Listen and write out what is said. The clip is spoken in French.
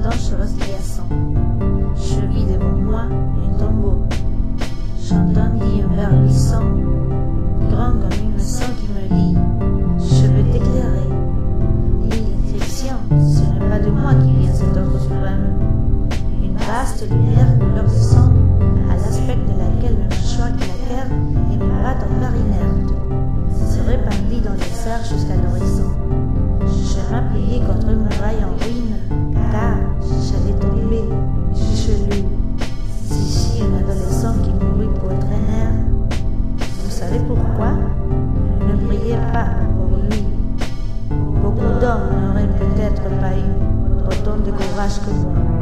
dangereuse liaison. Je vis devant moi un tombeau. J'entendis un verluissant, grand comme une maison qui me dit « Je veux t'éclairer ». L'inscription, ce n'est pas de moi qui vient cet ordre suprême. Une vaste lumière couleur de sang, à l'aspect de laquelle le mâchoire qui la terre et me bat en fer inerte, se répandit dans les airs jusqu'à l'horizon. Je m'appuyai contre une muraille en ruine, car j'allais tomber, fichelu. Si un adolescent qui mourut pour être un air. Vous savez pourquoi? Ne priez pas pour lui. Beaucoup d'hommes n'auraient peut-être pas eu autant de courage que moi.